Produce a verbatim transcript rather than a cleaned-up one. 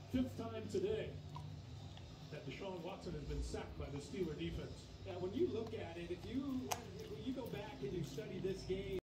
fifth time today that Deshaun Watson has been sacked by the Steeler defense. Now, when you look at it, if you, when you go back and you study this game,